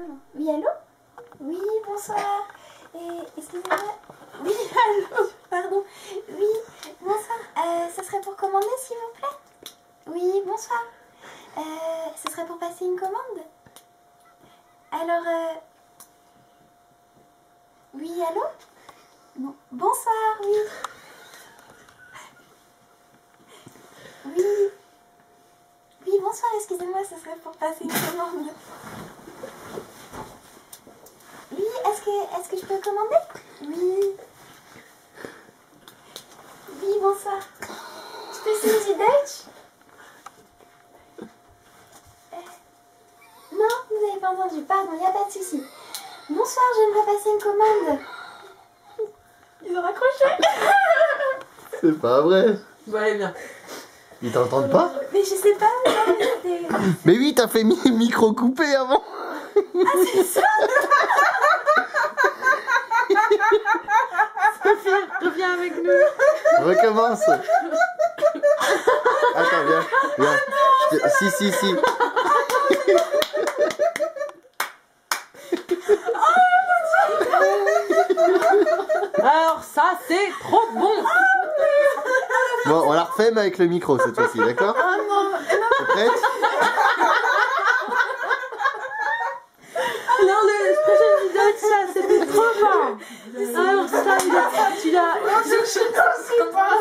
Oui, allô? Oui, bonsoir. Excusez-moi. Oui, allô? Pardon. Oui, bonsoir. Ce serait pour commander, s'il vous plaît? Oui, bonsoir. Ce serait pour passer une commande? Alors, oui, allô? Bon. Bonsoir, oui. Oui. Oui, bonsoir, excusez-moi, ce serait pour passer une commande. Oui, est-ce que je peux commander? Oui. Oui, bonsoir. Sprechen Sie Deutsch? Non, vous n'avez pas entendu, pardon, il n'y a pas de souci. Bonsoir, j'aimerais passer une commande. Ils ont raccroché. C'est pas vrai. Bon, allez, viens. Ils t'entendent pas? Mais je sais pas, non, mais c'était... Mais oui, t'as fait micro coupé avant. Ah, c'est ça. Sophie, reviens avec nous. Recommence. Attends, viens. Viens. Si. Alors ça, c'est trop bon. Bon, on la refait, mais avec le micro cette fois-ci, d'accord? Ah non, T'es prête? Non, le Sprechen Sie Deutsch, ça, c'était trop fort. Alors ça, tu l'as... je sais pas.